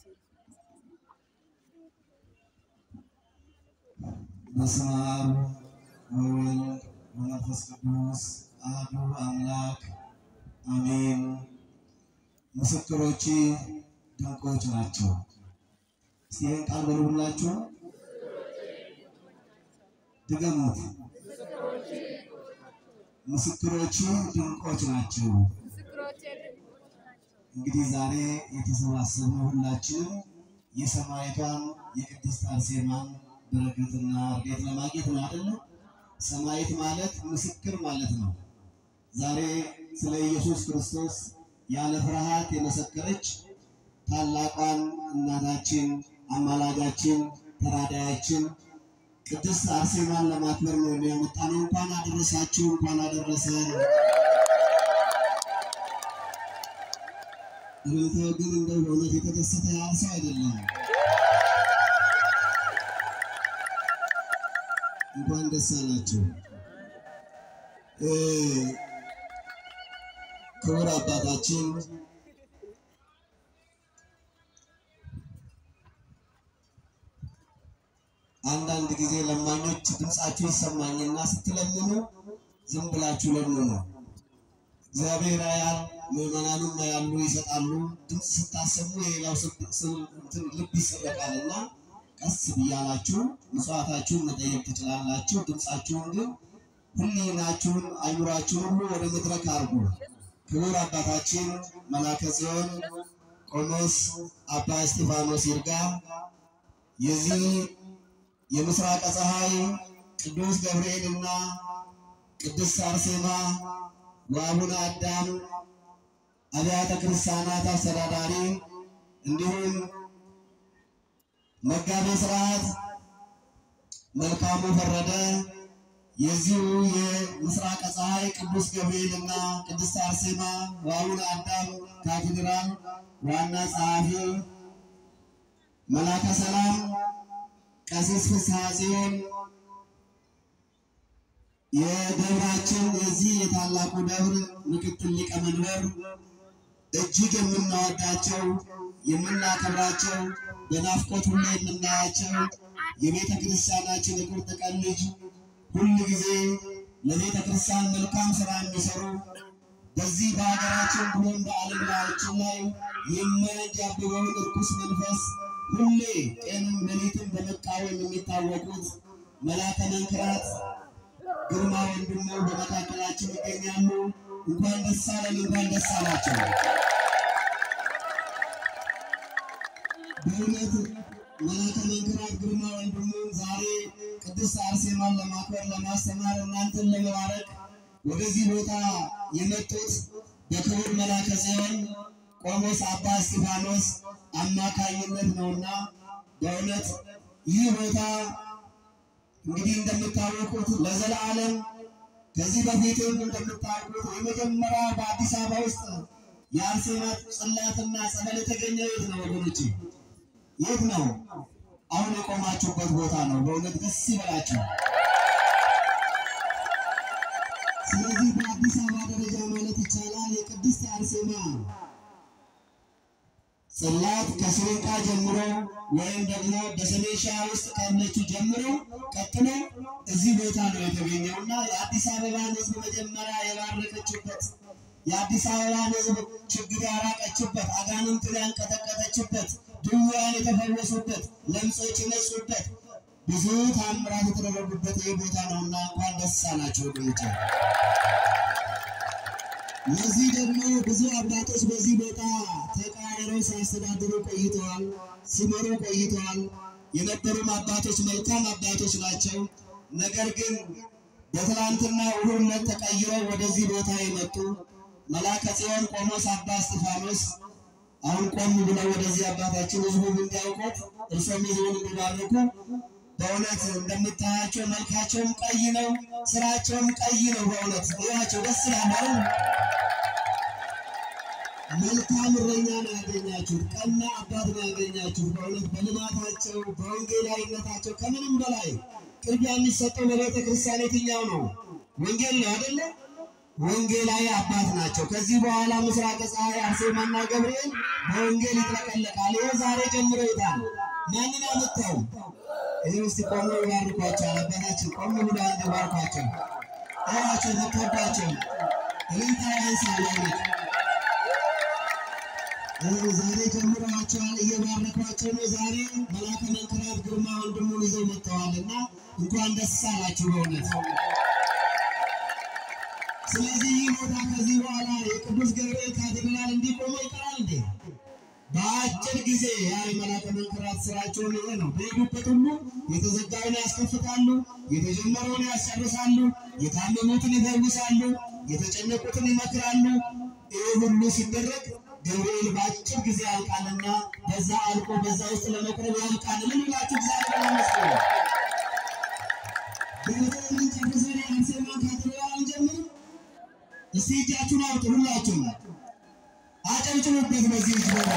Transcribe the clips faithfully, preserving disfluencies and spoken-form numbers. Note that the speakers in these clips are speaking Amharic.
በስመ አብ ወወልድ ወመንፈስ ቅዱስ አሐዱ አምላክ አሜን። ምስክሮች ድንቆች ናቸው። እስኪ ቃል በሉላችሁ ድገሙት። ምስክሮች ድንቆች ናቸው። እንግዲህ ዛሬ የተሰባሰብነው ሁላችንም የሰማዕቷን የቅድስት አርሴማን በረከትና ረድኤት ለማግኘት ነው አይደል? ሰማዕት ማለት ምስክር ማለት ነው። ዛሬ ስለ ኢየሱስ ክርስቶስ ያለ ፍርሃት የመሰከረች ታላቋን እናታችን አማላጃችን ተራዳያችን ቅድስት አርሴማን ለማክበር ነው የመጣነው። እንኳን አደረሳችሁ፣ እንኳን አደረሰን። እልልታው ግን እንደው በእውነት የተደሰተ ያንሳ አይደለም። እንኳን ደስ አላችሁ። ክቡር አባታችን አንዳንድ ጊዜ ለማኞች ድምጻችሁ ይሰማኝና ስትለምኑ ዝም ብላችሁ ለምኑ። እግዚአብሔር ያያል፣ ምዕመናኑም ያሉ ይሰጣሉ። ድምጽ ስታሰሙ የሌላው እንትን ልብ ይሰረቃልና ቀስ ብያላችሁ መስዋዕታችሁን መጠየቅ ትችላላችሁ። ድምጻችሁን ግን ሁሉናችሁን አይምሯችሁን ሁሉ ወደ መድረክ አድርጉ። ክቡር አባታችን መላከ ጽዮን ቆሞስ አባ እስጢፋኖስ ይርጋ የዚህ የምስራቅ ፀሐይ ቅዱስ ገብርኤልና ቅድስት አርሴማ ወአቡነ አዳም አብያተ ክርስቲያናት አስተዳዳሪ እንዲሁም መጋቤ ሥርዓት መልካሙ ፈረደ የዚሁ የምስራቅ ፀሐይ ቅዱስ ገብርኤልና ቅድስት አርሴማ ወአቡነ አዳም ካቴድራል ዋና ጸሐፊ መላከ ሰላም ቀሲስ ፍስሐ ጽዮን የደብራችን የዚህ የታላቁ ደብር ምክትል ሊቀመንበር እጅግ የምናወዳቸው የምናከብራቸው በናፍቆት ሁሉ የምናያቸው የቤተ ክርስቲያናችን የቁርጥ ቀን ልጅ ሁሉ ጊዜ ለቤተ ክርስቲያን መልካም ስራ የሚሰሩ በዚህ በሀገራችን ብሎም በዓለም ላይ የማያንዣብበውን እርኩስ መንፈስ ሁሌ ቀንም ሌሊትም በመቃወም የሚታወቁት መላከ መንክራት ግርማ ወንድሙ በመካከላችን ይገኛሉ። እንኳን ደስ አለን፣ እንኳን ደስ አላችሁ። በእውነት መላከ መንክራት ግርማ ወንድሙ ዛሬ ቅድስት አርሴማን ለማክበር ለማስተማር እናንተን ለመባረክ ወደዚህ ቦታ የመጡት በክቡር መላከ ጽዮን ቆሞስ አባ እስጢፋኖስ አማካኝነት ነውና በእውነት ይህ ቦታ እንግዲህ እንደምታወቁት ለዘላለም ከዚህ በፊትም እንደምታወቁት የመጀመሪያ በአዲስ አበባ ውስጥ የአርሴማ ጽላትና ጸበል የተገኘው የት ነው ወገኖች? የት ነው? አሁን የቆማችሁበት ቦታ ነው። በእውነት ደስ ይበላችሁ። ስለዚህ በአዲስ አበባ ደረጃ ማለት ይቻላል የቅድስት አርሴማ ጽላት ከስሪንቃ ጀምሮ ወይም ደግሞ በሰሜን ሸዋ ውስጥ ካለችው ጀምሮ ቀጥሎ እዚህ ቦታ ነው የተገኘውና የአዲስ አበባን ሕዝብ መጀመሪያ የባረከችበት የአዲስ አበባን ሕዝብ ችግር ያራቀችበት አጋንንትን ያንቀጠቀጠችበት ድውያን የተፈወሱበት ለምጾች የነጹበት ብዙ ታምራት የተደረጉበት ይህ ቦታ ነውና እንኳን ደስ አላችሁ ወገኖቼ። ለዚህ ደግሞ ብዙ አባቶች በዚህ ቦታ ተቃርረው ሲያስተዳድሩ ቆይተዋል፣ ሲመሩ ቆይተዋል። የነበሩም አባቶች መልካም አባቶች ናቸው። ነገር ግን በትላንትና እሁድ ተቀይረው ወደዚህ ቦታ የመጡ መላከ ጽዮን ቆሞስ አባ እስጢፋኖስ አሁን ቆም ብለው ወደዚህ አባታችን ህዝቡ እንዲያውቁት እርሶም ህዝቡን እንዲባርኩ በእውነት እንደምታያቸው መልካቸውም ቀይ ነው፣ ስራቸውም ቀይ ነው። በእውነት ይዋቸው ደስ ይላል። መልካም እረኛ ነው ያገኛችሁት፣ ቀና አባት ነው ያገኛችሁት። በእውነት በልማታቸው በወንጌላዊነታቸው ከምንም በላይ ቅድሚያ የሚሰጠው ለቤተ ክርስቲያን የትኛው ነው? ወንጌል ነው አይደለ? ወንጌላዊ አባት ናቸው። ከዚህ በኋላ ምስራቅ ፀሐይ አርሴማና ገብርኤል በወንጌል ይጥለቀለቃል። ይሄ ዛሬ ጀምሮ ይታል። ማንን አመጣው? እዚህ ውስጥ ቆሞ ይባርኳቸው። አባታችን ቆሞ ብሎ አንድ ይባርኳቸው። አያቸው ተከባቸው እልልታ ያንሳሉ። ዛሬ ጀምሯቸዋል፣ እየባረኳቸው ነው። ዛሬ መልአከ መንክራት ግርማ ወንድሙን ይዘው መጥተዋልና እንኳን ደስ አላችሁ በእውነት። ስለዚህ ይህ ቦታ ከዚህ በኋላ የቅዱስ ገብርኤል ካቴድራል እንዲቆም ይቀራል እንዴ? በአጭር ጊዜ ያ መልአከ መንክራት ስራቸውን ይሄ ነው። በሄዱበት ሁሉ የተዘጋውን ያስከፍታሉ፣ የተጀመረውን ያስጨርሳሉ፣ የታመሙትን ይፈውሳሉ፣ የተጨነቁትን ይመክራሉ። ይህ ሁሉ ሲደረግ ገብርኤል በአጭር ጊዜ ያልቃልና በዛ አልቆ በዛ ውስጥ ለመቅረብ ያልቃል። ምን ብላችሁ እግዚአብሔር ይመስገን። ገብርኤልን ጨርሰን አርሴማን ካቴድራል እንጀምር። እስቲ እጃችሁን አውጡ ሁላችሁም አጨብጭቡበት። በዚህ ይችላል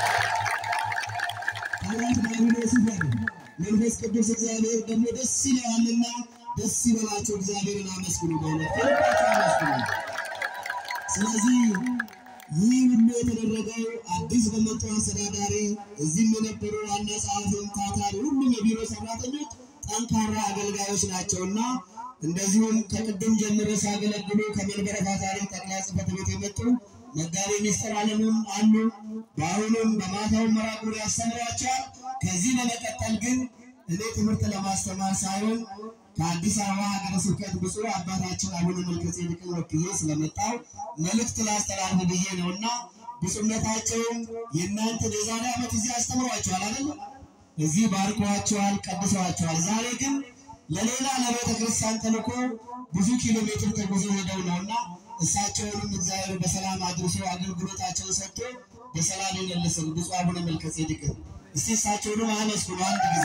ታላቅ ዳግሎስ ይፈር መንፈስ ቅዱስ እግዚአብሔር ደግሞ ደስ ይላልና ደስ ይበላችሁ። እግዚአብሔርን አመስግኑ፣ በእውነት ከልባችሁ አመስግኑ። ስለዚህ ይህ ሁሉ የተደረገው አዲስ በመጡ አስተዳዳሪ እዚህም የነበሩ ዋና ጸሐፊም ታታሪ ሁሉም የቢሮ ሰራተኞች ጠንካራ አገልጋዮች ናቸውና እንደዚሁም ከቅድም ጀምሮ ሲያገለግሉ ከመንበረ ፓትርያርክ ጠቅላይ ጽሕፈት ቤት የመጡ መጋቤ ምስጢር ዓለሙም አሉ። በአሁኑም በማታው መራቁር ያስተምሯቸዋል። ከዚህ በመቀጠል ግን እኔ ትምህርት ለማስተማር ሳይሆን ከአዲስ አበባ ሀገረ ስብከት ብፁዕ አባታችን አቡነ መልከጼዴቅን ወክዬ ስለመጣው መልእክት ላስተላልፍ ብዬ ነውና ብፁዕነታቸውም የእናንተን የዛሬ ዓመት እዚህ አስተምሯቸዋል አይደል? እዚህ ባርኳቸዋል፣ ቀድሰዋቸዋል። ዛሬ ግን ለሌላ ለቤተ ክርስቲያን ተልኮ ብዙ ኪሎ ሜትር ተጉዞ ሄደው ነውና እሳቸውንም እግዚአብሔር በሰላም አድርሶ አገልግሎታቸውን ሰጥቶ በሰላም ይመልስልን ብፁዕ አቡነ መልከጼዴቅን። እስቲ እሳቸውንም አመስግኑ አንድ ጊዜ።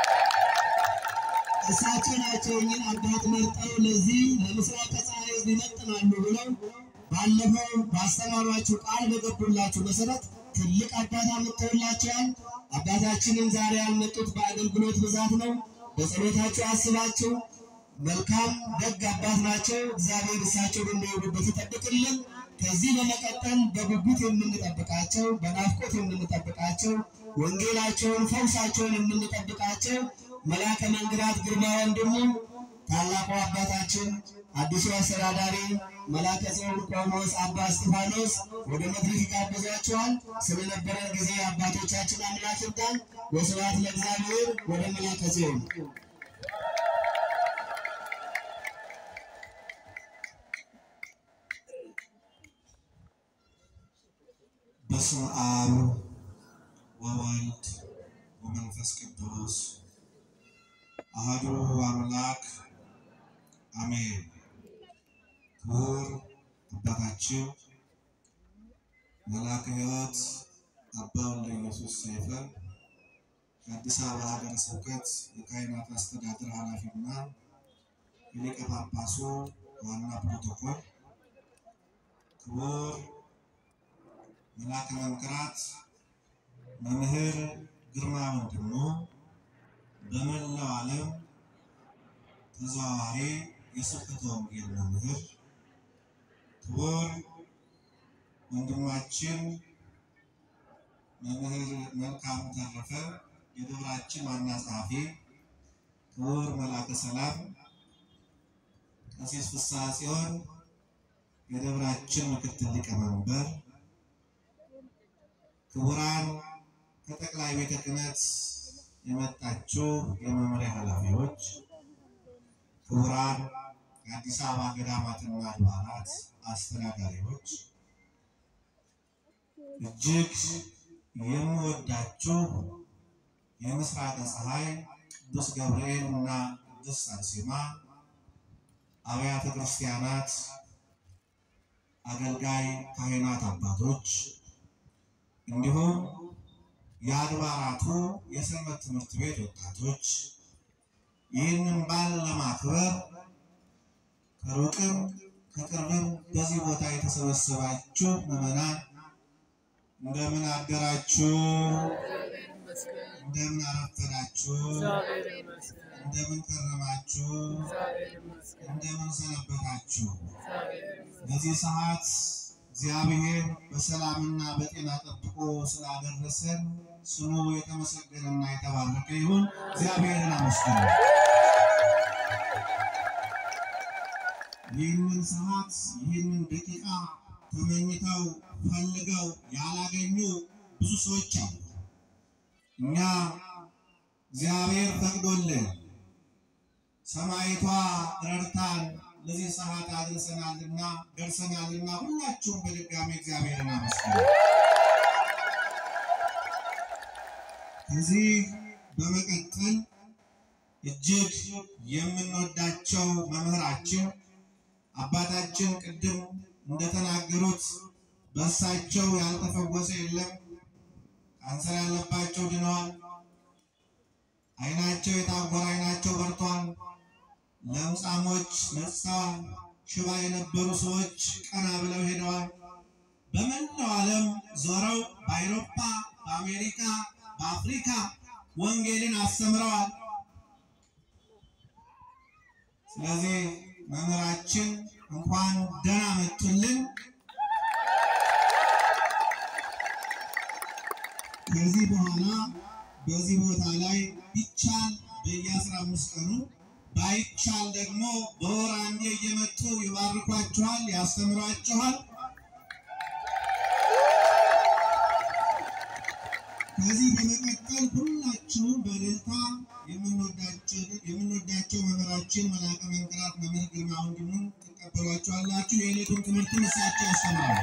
እሳቸው ናቸው እኚህን አባት መርጠው ለዚህ ለምስራቅ ፀሐይ ይመጥናሉ ብለው ባለፈው ባስተማሯችሁ ቃል በገቡላችሁ መሰረት ትልቅ አባት አመጣውላችኋል። አባታችንን ዛሬ ያልመጡት በአገልግሎት ብዛት ነው። በጸሎታችሁ አስባችሁ መልካም ደግ አባት ናቸው። እግዚአብሔር እሳቸውን እንደሄዱበት ይጠብቅልን። ከዚህ በመቀጠል በጉጉት የምንጠብቃቸው በናፍቆት የምንጠብቃቸው ወንጌላቸውን ፈውሳቸውን የምንጠብቃቸው መልአከ መንክራት ግርማ ወንድሙ ታላቁ አባታችን አዲሱ አስተዳዳሪ መልአከ ጽዮን ቆሞስ አባ እስጢፋኖስ ወደ መድረክ ይጋብዟቸዋል። ስለነበረን ጊዜ አባቶቻችን አምላክ ይርዳን። ወስብሐት ለእግዚአብሔር። ወደ መልአከ ጽዮን በስመ አብ ወወልድ ወመንፈስ ቅዱስ አሐዱ አምላክ አሜን። ክቡር አባታችን መልአከ ሕይወት አባ ወልደ ኢየሱስ ሰይፈ የአዲስ አበባ ሀገረ ስብከት የካህናት አስተዳደር ኃላፊና የሊቀ ጳጳሱ ዋና ፕሮቶኮል፣ ክቡር መልአከ መንክራት መምህር ግርማ ወንድሙ፣ በመላው ዓለም ተዘዋዋሪ የስብከተ ወንጌል መምህር፣ ክቡር ወንድማችን መምህር መልካም ተረፈ የደብራችን ዋና ጸሐፊ፣ ክቡር መልአከ ሰላም ቀሲስ ፍስሐ ጽዮን የደብራችን ምክትል ሊቀመንበር፣ ክቡራን ከጠቅላይ ቤተ ክህነት የመጣችሁ የመምሪያ ኃላፊዎች፣ ክቡራን የአዲስ አበባ ገዳማትና አድባራት አስተዳዳሪዎች፣ እጅግ የምወዳችሁ የምስራቅ ፀሐይ ቅዱስ ገብርኤል እና ቅድስት አርሴማ አብያተ ክርስቲያናት አገልጋይ ካህናት አባቶች፣ እንዲሁም የአድባራቱ የሰንበት ትምህርት ቤት ወጣቶች፣ ይህንን በዓል ለማክበር ከሩቅም ከቅርብም በዚህ ቦታ የተሰበሰባችሁ ምዕመናን እንደምን አደራችሁ? እንደምን አረፈዳችሁ? እንደምን ከረማችሁ? እንደምን ሰነበታችሁ? በዚህ ሰዓት እግዚአብሔር በሰላምና በጤና ጠብቆ ስላደረሰን ስሙ የተመሰገነና የተባረከ ይሁን። እግዚአብሔርን አመስግኑ። ይህንን ሰዓት ይህንን ደቂቃ ተመኝተው ፈልገው ያላገኙ ብዙ ሰዎች አሉ። እኛ እግዚአብሔር ፈቅዶልን ሰማይቷ ረድታን ለዚህ ሰዓት አድርሰናልና ደርሰናልና ሁላችሁም በድጋሚ እግዚአብሔርን አመስግኑ። ከዚህ በመቀጠል እጅግ የምንወዳቸው መምህራችን አባታችን ቅድም እንደተናገሩት በእሳቸው ያልተፈወሰ የለም። ካንሰር ያለባቸው ድነዋል። አይናቸው የታወረ አይናቸው በርቷል። ለምጻሞች ነጽተዋል። ሽባ የነበሩ ሰዎች ቀና ብለው ሄደዋል። በመላው ዓለም ዞረው በአውሮፓ፣ በአሜሪካ፣ በአፍሪካ ወንጌልን አስተምረዋል። ስለዚህ መምህራችን እንኳን ደህና መጡልን። ከዚህ በኋላ በዚህ ቦታ ላይ ቢቻል በየአስራ አምስት ቀኑ ባይቻል ደግሞ በወር አንዴ እየመጡ ይባርኳችኋል፣ ያስተምሯችኋል። ከዚህ በመቀጠል ሁላችሁም በእልልታ የምንወዳቸው የምንወዳቸው መምህራችን መልአከ መንክራት መምህር ግርማ ወንድሙን ተቀበሏቸዋላችሁ። የዕለቱን ትምህርት እሳቸው ያስተምራሉ።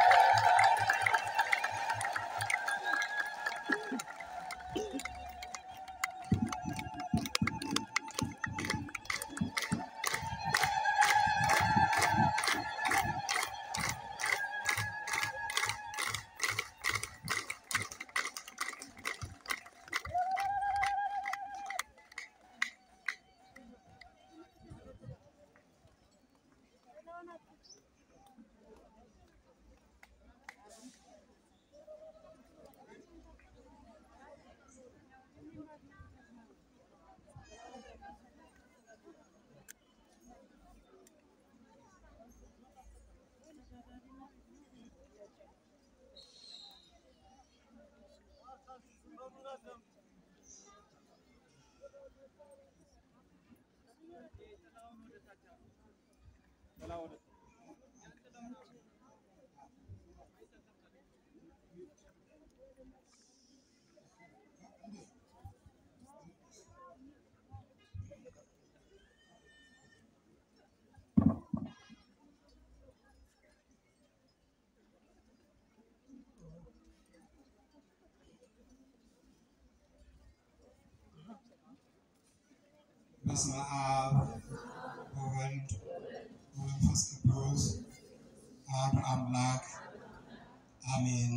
በስመ አብ ወወልድ ወመንፈስ ቅዱስ አሐዱ አምላክ አሜን።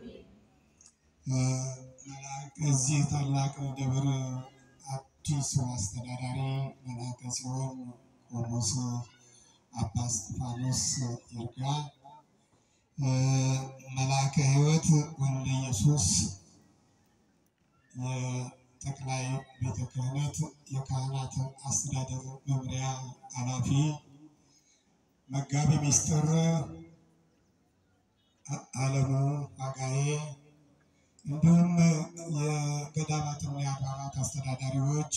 እዚህ ታላቅ ደብር አዲስ አስተዳዳሪ መልአከ ጽዮን ቆሞስ አባ እስጢፋኖስ ይርጋ፣ መልአከ ሕይወት ወልደ ኢየሱስ ጠቅላይ ቤተ ክህነት የካህናት አስተዳደር መምሪያ ኃላፊ፣ መጋቢ ሚስጥር አለሙ አጋዬ፣ እንዲሁም የገዳማትና የአድባራት አስተዳዳሪዎች፣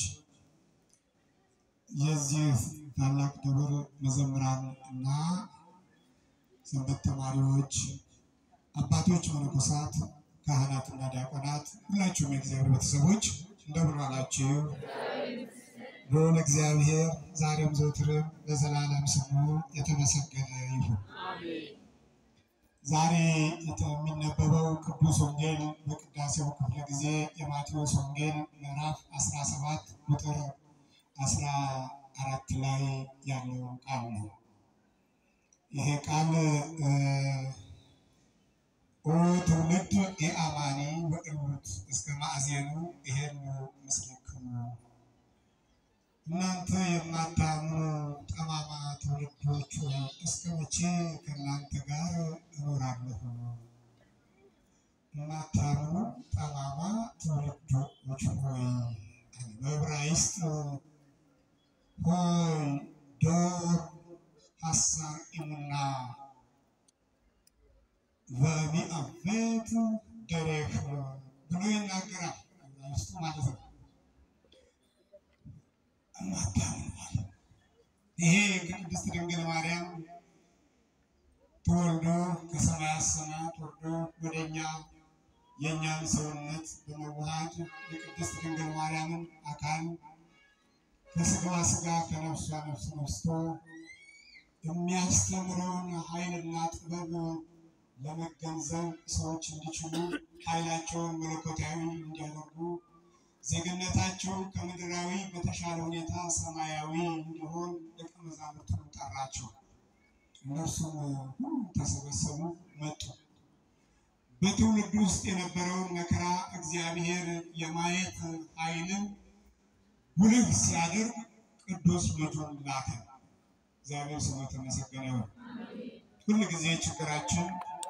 የዚህ ታላቅ ደብር መዘምራን እና ሰንበት ተማሪዎች፣ አባቶች፣ መነኮሳት፣ ካህናትና ዲያቆናት፣ ሁላችሁም የእግዚአብሔር ቤተሰቦች እንደምን ዋላችሁ? ልዑል እግዚአብሔር ዛሬም ዘወትርም ለዘላለም ስሙ የተመሰገነ ይሁን። ዛሬ የሚነበበው ቅዱስ ወንጌል በቅዳሴው ክፍለ ጊዜ የማቴዎስ ወንጌል ምዕራፍ አስራ ሰባት ቁጥር አስራ አራት ላይ ያለው ቃል ነው። ይሄ ቃል ኦ ትውልድ የአማኒ ወእሩት እስከ ማዕዜኑ ይሄን ምስልክሙ፣ እናንተ የማታምኑ ጠማማ ትውልዶች ሆይ እስከ መቼ ከእናንተ ጋር እኖራለሁ? የማታምኑ ጠማማ ትውልዶች ሆይ። በዕብራይስጥ ይሄ ከቅድስት ድንግል ማርያም ተወልዶ ከሰማያት ሰማያት ወርዶ ወደኛ የእኛን ሰውነት በመዋሃድ የቅድስት ድንግል ማርያምን አካል ከስጋዋ ስጋ ከነፍሷ ነፍስ ነስቶ የሚያስተምረውን ኃይልና ጥበብ ለመገንዘብ ሰዎች እንዲችሉ ኃይላቸውን መለኮታዊ እንዲያደርጉ ዜግነታቸው ከምድራዊ በተሻለ ሁኔታ ሰማያዊ እንዲሆን ደቀ መዛሙርቱን ጠራቸው። እነርሱም ሁሉ ተሰበሰቡ መጡ። በትውልድ ውስጥ የነበረውን መከራ እግዚአብሔር የማየት ኃይልን ጉልህ ሲያደርግ ቅዱስ ልጁን ላከ። እግዚአብሔር ስሙ የተመሰገነ ይሁን። ሁል ጊዜ ችግራችን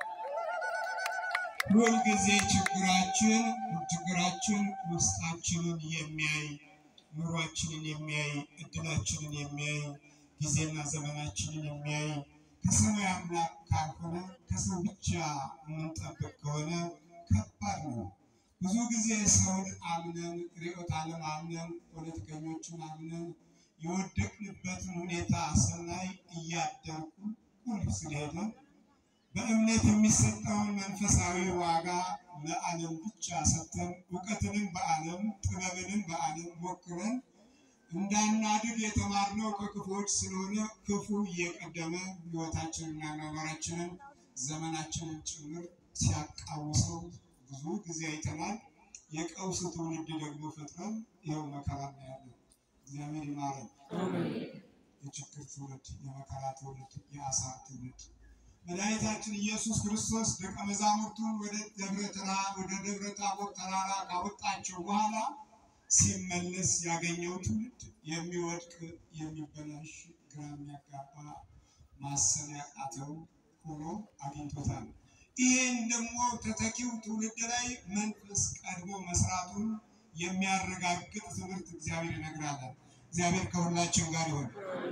ሁል ጊዜ ችግራችን ችግራችን ውስጣችንን የሚያይ ኑሯችንን የሚያይ እድላችንን የሚያይ ጊዜና ዘመናችንን የሚያይ ከሰማይ አምላክ ካልሆነ ከሰው ብቻ የምንጠብቅ ከሆነ ከባድ ነው። ብዙ ጊዜ ሰውን አምነን ርዕዮተ ዓለም አምነን ፖለቲከኞችን አምነን የወደቅንበትን ሁኔታ ስናይ እያደረኩ ሁሉ ስለሄደ በእምነት የሚሰጠውን መንፈሳዊ ዋጋ ለዓለም ብቻ ሰጥተን እውቀትንም በዓለም ጥበብንም በዓለም ሞክረን እንዳናድግ የተማርነው ከክፉዎች ስለሆነ ክፉ እየቀደመ ሕይወታችንና ኑሯችንን ዘመናችንን ጭምር ሲያቃውሰው ብዙ ጊዜ አይተናል። የቀውስ ትውልድ ደግሞ ፈጥረን ይኸው መከራ እናያለን። እግዚአብሔር ይማረን። የችግር ትውልድ፣ የመከራ ትውልድ፣ የአሳር ትውልድ መድኃኒታችን ኢየሱስ ክርስቶስ ደቀ መዛሙርቱን ወደ ደብረ ተራ ወደ ደብረ ታቦር ተራራ ካወጣቸው በኋላ ሲመለስ ያገኘው ትውልድ የሚወድቅ የሚበላሽ ግራ የሚያጋባ ማሰብ ያቃተው ሆኖ አግኝቶታል። ይሄን ደግሞ ተተኪው ትውልድ ላይ መንፈስ ቀድሞ መስራቱን የሚያረጋግጥ ትምህርት እግዚአብሔር ይነግራል። እግዚአብሔር ከሁላችን ጋር ይሁን።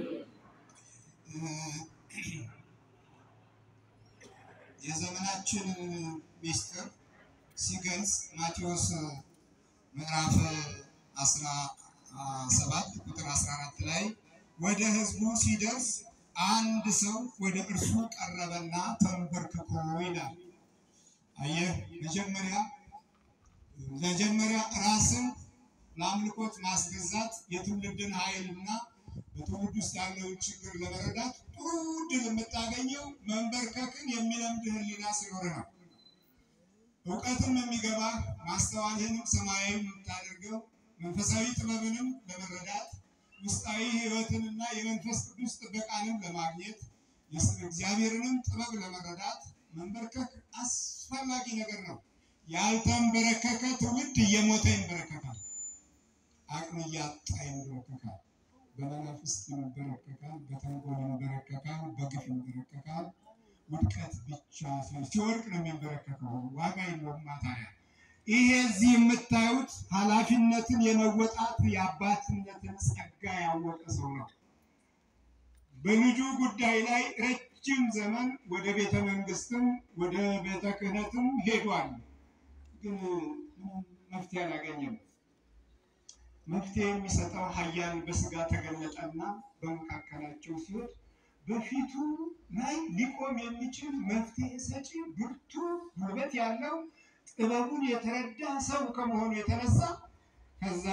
የዘመናችን ሚስጥር ሲገልጽ ማቴዎስ ምዕራፍ አስራ ሰባት ቁጥር አስራ አራት ላይ ወደ ሕዝቡ ሲደርስ አንድ ሰው ወደ እርሱ ቀረበና ተንበርክኮ ይላል። አየህ፣ መጀመሪያ መጀመሪያ ራስን ለአምልኮት ማስገዛት የትውልድን ኃይልና በትውልድ ውስጥ ያለውን ችግር ለመረዳት ጥሩ ዕድል የምታገኘው መንበርከክን የሚለምድ ሕሊና ሲኖር ነው። እውቀትም የሚገባ ማስተዋልህንም ሰማያዊ የምታደርገው መንፈሳዊ ጥበብንም ለመረዳት ውስጣዊ ሕይወትንና የመንፈስ ቅዱስ ጥበቃንም ለማግኘት የእግዚአብሔርንም ጥበብ ለመረዳት መንበርከክ አስፈላጊ ነገር ነው። ያልተንበረከከ ትውልድ እየሞተ ይንበረከካል። አቅም እያጣ ይንበረከካል። በመናፍስት ይንበረከካል፣ በተንኮል ይንበረከካል፣ በግፍ ይንበረከካል። ውድቀት ብቻ ሲወድቅ ነው የሚንበረከከው። ዋጋ የለውም ታዲያ። ይሄ እዚህ የምታዩት ኃላፊነትን የመወጣት የአባትነትን ጸጋ ያወቀ ሰው ነው። በልጁ ጉዳይ ላይ ረጅም ዘመን ወደ ቤተ መንግስትም ወደ ቤተ ክህነትም ሄዷል፣ ግን መፍትሄ አላገኘም። መፍትሄ የሚሰጠው ኃያል በስጋ ተገለጠና በመካከላቸው ሲሆን በፊቱ ላይ ሊቆም የሚችል መፍትሄ ሰጪ ብርቱ ጉልበት ያለው ጥበቡን የተረዳ ሰው ከመሆኑ የተነሳ ከዛ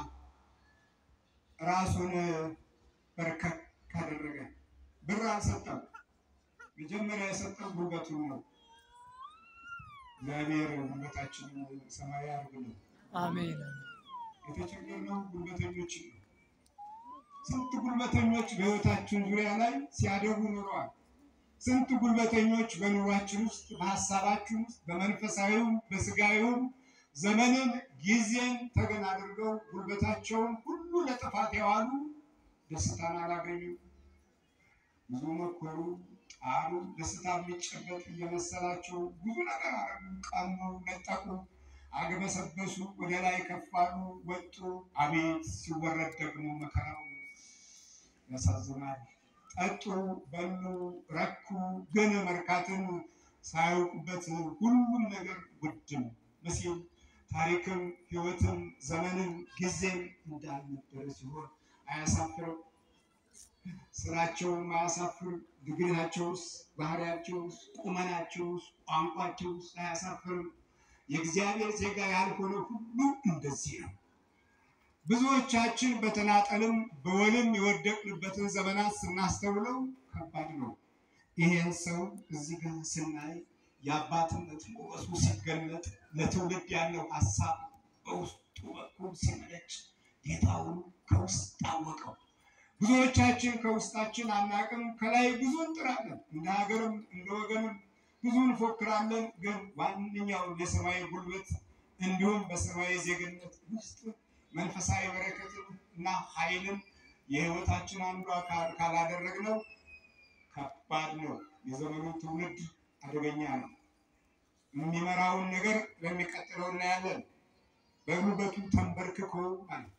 ራሱን በርከክ ካደረገ ብር አልሰጠም። መጀመሪያ የሰጠው ጉልበቱን ነው። እግዚአብሔር ጉልበታችንን ሰማያዊ ያድርግልን። አሜን። የተቸገርነው ጉልበተኞች ነው። ስንት ጉልበተኞች በሕይወታችን ዙሪያ ላይ ሲያደርጉ ኑረዋል። ስንት ጉልበተኞች በኑሯችን ውስጥ በሐሳባችን ውስጥ በመንፈሳዊውም በስጋዊውም ዘመንን ጊዜን ተገን አድርገው ጉልበታቸውን ሁሉ ለጥፋት ያዋሉ ደስታን አላገኙም። ብዙ መከሩ፣ ጣሩ፣ ደስታ የሚጨበጥ እየመሰላቸው ብዙ ነገር አረጉ፣ ቀሙ፣ ነጠቁ፣ አግበሰበሱ፣ ወደ ላይ ከፋሉ፣ ወጡ። አቤት ሲወረድ ደግሞ መከራው ያሳዝናል። ጠጡ፣ በሉ፣ ረኩ፣ ግን መርካትን ሳያውቁበት ሁሉም ነገር ውድ ነው መሲል ታሪክም ሕይወትም ዘመንም ጊዜም እንዳልነበረ ሲሆን አያሳፍርም። ስራቸውን ማያሳፍር፣ ድግሪያቸውስ፣ ባህሪያቸውስ፣ ቁመናቸውስ፣ ቋንቋቸውስ አያሳፍርም። የእግዚአብሔር ዜጋ ያልሆነ ሁሉ እንደዚህ ነው። ብዙዎቻችን በተናጠልም በወልም የወደቅንበትን ዘመናት ስናስተውለው ከባድ ነው። ይሄን ሰው እዚህ ጋር ስናይ የአባትነት ሞገሱ ሲገለጥ ለትውልድ ያለው ሀሳብ በውስጡ በኩል ሲመለጭ ጌታውን ከውስጥ አወቀው። ብዙዎቻችን ከውስጣችን አናቅም። ከላይ ብዙ እንጥራለን፣ እንደ ሀገርም እንደ ወገንም ብዙ እንፎክራለን። ግን ዋነኛው የሰማይ ጉልበት እንዲሁም በሰማይ ዜግነት ውስጥ መንፈሳዊ በረከትን እና ኃይልን የህይወታችን አንዱ አካል ካላደረግነው ከባድ ነው። የዘመኑ ትውልድ አደገኛ ነው። የሚመራውን ነገር ለሚቀጥለው እናያለን። በጉልበቱ ተንበርክኮ ማለት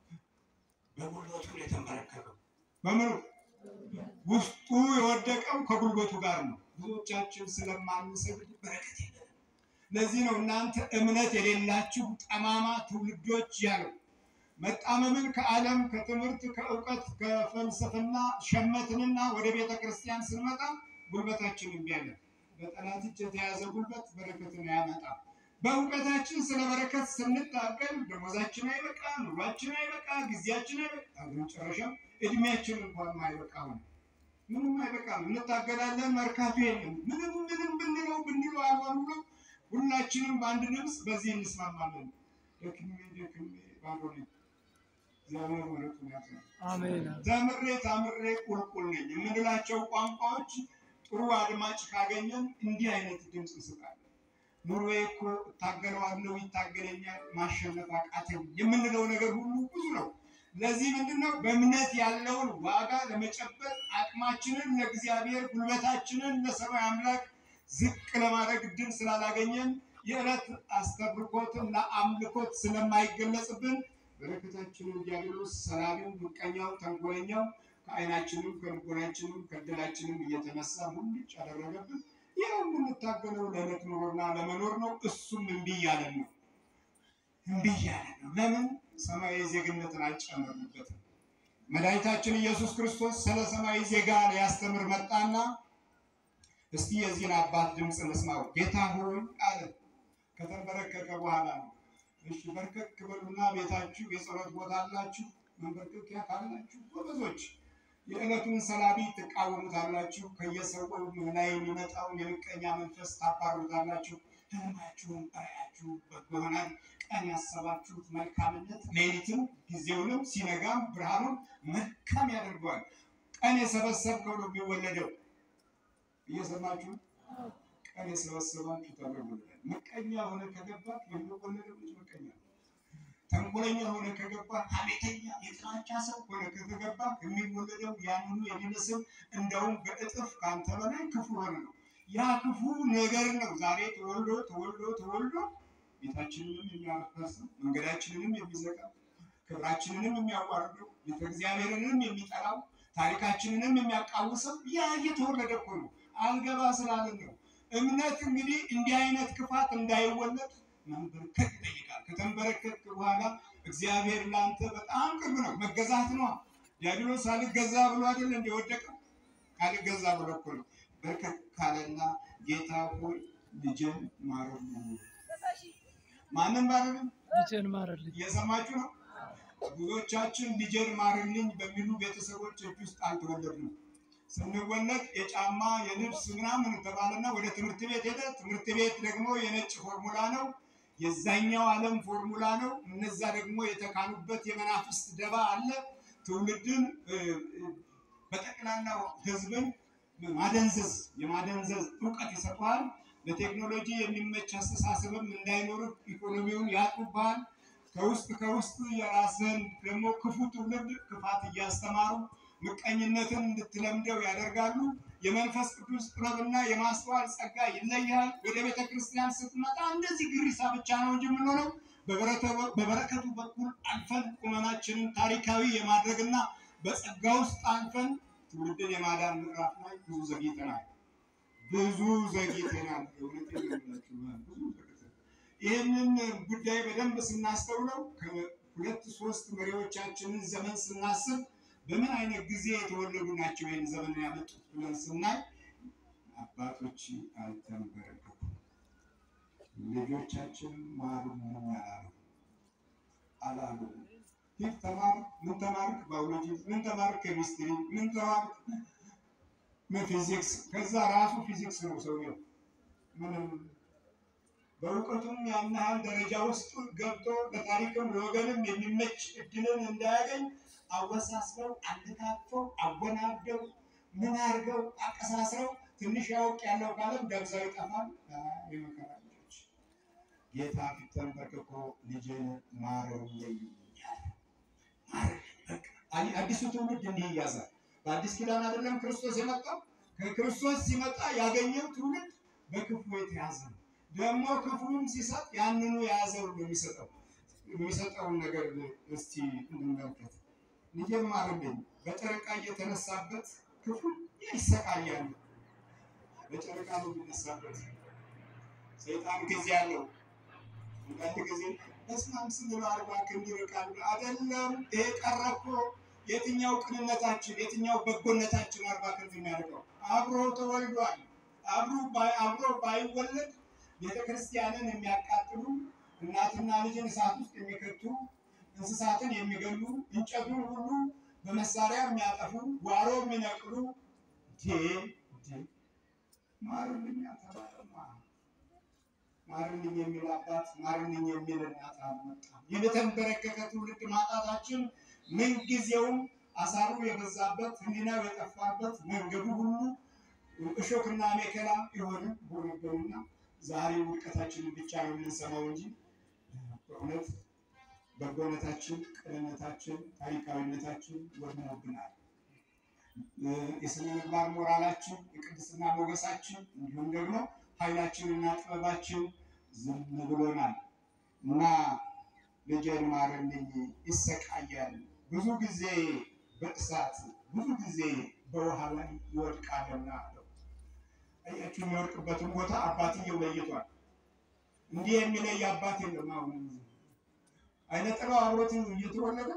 በጉልበቱ የተንበረከከው በምኑ ውስጡ የወደቀው ከጉልበቱ ጋር ነው። ብዙዎቻችን ስለማንሰግድ በረከት የለም። ለዚህ ነው እናንተ እምነት የሌላችሁ ጠማማ ትውልዶች ያለው። መጣመምን ከዓለም ከትምህርት ከእውቀት ከፍልስፍና ሸመትንና ወደ ቤተ ክርስቲያን ስንመጣ ጉልበታችን እምቢ አለ። በጠላት እጅ የተያዘ ጉልበት በረከትን አያመጣም። በእውቀታችን ስለ በረከት ስንታገል ደሞዛችን አይበቃ፣ ኑሯችን አይበቃ፣ ጊዜያችን አይበቃ፣ በመጨረሻም እድሜያችን እንኳን አይበቃ ሆነ። ምንም አይበቃም። እንታገላለን፣ መርካቱ የለም። ምንም ምንም ብንለው ብንለው አልሆን ብሎ ሁላችንም በአንድ ድምፅ በዚህ እንስማማለን። ደክሜ ደክሜ ባዶኔ እግዚአብሔር ምሕረቱን ያብዛል። አሜን። ተምሬ ተምሬ ቁልቁል ነኝ የምንላቸው ቋንቋዎች ጥሩ አድማጭ ካገኘን እንዲህ አይነት ድምፅ እንስቃለን። ኑሮዬ እኮ እታገለዋለሁ፣ ይታገለኛል፣ ማሸነፍ አቃተኝ የምንለው ነገር ሁሉ ብዙ ነው። ለዚህ ምንድነው በእምነት ያለውን ዋጋ ለመጨበጥ አቅማችንን ለእግዚአብሔር ጉልበታችንን ለሰማይ አምላክ ዝቅ ለማድረግ ድል ስላላገኘን የዕለት አስተብርኮትና አምልኮት ስለማይገለጽብን በረከታችንን ዲያብሎስ ሰላቢው፣ ምቀኛው፣ ተንኮለኛው ከዓይናችንም ከልቦናችንም ከድላችንም እየተነሳ ሙልጭ ያደረገብን። ይኸው የምንታገለው ለዕለት ኑሮና ለመኖር ነው። እሱም እምቢ እያለን ነው እምቢ እያለን ነው። ለምን? ሰማያዊ ዜግነትን አልጨመርንበትም። መድኃኒታችን ኢየሱስ ክርስቶስ ስለ ሰማያዊ ዜጋ ሊያስተምር መጣና እስቲ የዚህን አባት ድምፅ እንስማው። ጌታ ሆይ አለ። ከተንበረከከ በኋላ ነው። እሺ በርከክ በሉና ቤታችሁ የጸሎት ቦታ አላችሁ፣ መንበርከኪያ ካላችሁ ጎበዞች የዕለቱን ሰላቢ ትቃወሙታላችሁ፣ ከየሰው ላይ የሚመጣውን የምቀኛ መንፈስ ታባሩታላችሁ። ህልማችሁን ራእያችሁ በሆናል። ቀን ያሰባችሁት መልካምነት ሌሊትም ጊዜውንም ሲነጋም ብርሃኑን መልካም ያደርገዋል። ቀን የሰበሰብከው ነው የሚወለደው። እየሰማችሁ ቀን የሰበሰባችሁ ተበሉላል። ምቀኛ ሆነ ከገባ የሚወለደው ልጅ ምቀኛ፣ ተንኮለኛ ሆነ ከገባ ሐሜተኛ የጥላቻ ሰው ሆነ ከገባ የሚወለደው ያንኑ የሚመስል እንደውም በእጥፍ ካንተ በላይ ክፉ ሆነ ነው። ያ ክፉ ነገር ነው ዛሬ ተወልዶ ተወልዶ ተወልዶ ቤታችንንም የሚያፈርስ መንገዳችንንም የሚዘጋ ክብራችንንም የሚያዋርደው ቤተ እግዚአብሔርንም የሚጠላው ታሪካችንንም የሚያቃውሰው ያ እየተወለደ እኮ ነው። አልገባ ስላለን ነው። እምነት እንግዲህ እንዲህ አይነት ክፋት እንዳይወለድ መንበርከክ ይጠይቃል። ከተንበረከክ በኋላ እግዚአብሔር ላንተ በጣም ቅርብ ነው። መገዛት ነው። ዲያብሎስ አልገዛ ብሎ አይደል እንደወደቀው? አልገዛ ብሎ እኮ ነው። በርከክ ካለና ጌታ ሆይ ልጄን ማረልኝ። ማንም ማረልኝ? ልጄን ማረልኝ። እየሰማችሁ ነው? ብዙዎቻችን ልጄን ማረልኝ በሚሉ ቤተሰቦች ውስጥ አልተወለድንም። ስንወለድ የጫማ የልብስ ምናምን ተባለና ወደ ትምህርት ቤት ሄደ። ትምህርት ቤት ደግሞ የነጭ ፎርሙላ ነው፣ የዛኛው ዓለም ፎርሙላ ነው። እነዛ ደግሞ የተካኑበት የመናፍስት ደባ አለ። ትውልድን በጠቅላላው ህዝብን ማደንዘዝ የማደንዘዝ ዕውቀት ይሰጣል። ለቴክኖሎጂ የሚመች አስተሳሰብም እንዳይኖር ኢኮኖሚውን ያጡባል። ከውስጥ ከውስጥ የራስን ደግሞ ክፉ ትውልድ ክፋት እያስተማሩ ምቀኝነትን እንድትለምደው ያደርጋሉ። የመንፈስ ቅዱስ ጥበብና የማስተዋል ጸጋ ይለያል። ወደ ቤተ ክርስቲያን ስትመጣ እንደዚህ ግሪሳ ብቻ ነው እንጂ የምንሆነው በበረከቱ በኩል አልፈን ቁመናችንን ታሪካዊ የማድረግና በጸጋ ውስጥ አልፈን ትውልድን የማዳን ምዕራፍ ላይ ብዙ ዘግይተናል። ብዙ ዘግይተናል። ይህንን ጉዳይ በደንብ ስናስተውለው ከሁለት ሶስት መሪዎቻችንን ዘመን ስናስብ በምን አይነት ጊዜ የተወለዱ ናቸው ይህን ዘመን ያመጡት ብለን ስናይ አባቶች አልተንበረከኩም። ልጆቻችን ማሩ ምን ያላሉ አላሉ። ይህ ተማር ምን ተማርክ ባዮሎጂ፣ ምን ተማርክ ኬሚስትሪ፣ ምን ተማርክ ፊዚክስ። ከዛ ራሱ ፊዚክስ ነው ሰውየው። ምንም በእውቀቱም ያን ያህል ደረጃ ውስጥ ገብቶ ለታሪክም ለወገንም የሚመች እድልን እንዳያገኝ አወሳስበው አልካፈው አጎናደው ምን አድርገው አቀሳስረው ትንሽ ያውቅ ያለው ካለም ደብዛው ይጠፋል። የመከራ ልጆች ጌታ ፊት ተንበርክኮ ልጄን ማረኝ ይላል። አዲሱ ትውልድ እንዲህ ይያዛል። በአዲስ ኪዳን አይደለም ክርስቶስ የመጣው። ከክርስቶስ ሲመጣ ያገኘው ትውልድ በክፉ የተያዘ ነው። ደግሞ ክፉም ሲሰጥ ያንኑ የያዘው ነው የሚሰጠው። የሚሰጠውን ነገር እስቲ እንመልከት። ልጄን ማረኝ በጨረቃ እየተነሳበት ክፉ ይሰቃያል። በጨረቃ ነው የሚነሳበት። ሰይጣን ጊዜ ያለው አንድ ጊዜ በስማም ስንል አርባ ክንድ ይርቃል አይደለም። ይሄ ቀረኮ የትኛው ቅንነታችን የትኛው በጎነታችን አርባ ክንድ የሚያርቀው? አብሮ ተወልዷል። አብሮ ባይ አብሮ ባይወለድ ቤተክርስቲያንን የሚያቃጥሉ እናትና ልጅን እሳት ውስጥ የሚከቱ እንስሳትን የሚገሉ እንጨቱን ሁሉ በመሳሪያ የሚያጠፉ ጓሮ የሚነቅሉ ዴ ዴ ማርልኝ አታባማ ማርልኝ የሚል አባት ማርልኝ የሚል እናት አልመጣም። የተንበረከከ ትውልድ ማጣታችን ምን ጊዜውም አሳሩ የበዛበት ህሊናው የጠፋበት መንገዱ ሁሉ እሾክና አሜከላ የሆነ ሆነብንና ዛሬ ውድቀታችንን ብቻ ነው የምንሰማው እንጂ በእውነት በጎነታችን፣ ቅንነታችን፣ ታሪካዊነታችን ወድሞብናል። የስነ ምግባር ሞራላችን፣ የቅድስና ሞገሳችን እንዲሁም ደግሞ ኃይላችንና ጥበባችን ዝም ብሎናል እና ልጄን ማረልኝ ይሰቃያል። ብዙ ጊዜ በእሳት ብዙ ጊዜ በውሃ ላይ ይወድቃልና አለው። አያችሁ የሚወድቅበትን ቦታ አባትየው ለይቷል። እንዲህ የሚለይ አባት የለም። አሁን አይነ ጥላው አብሮት እየተወለደ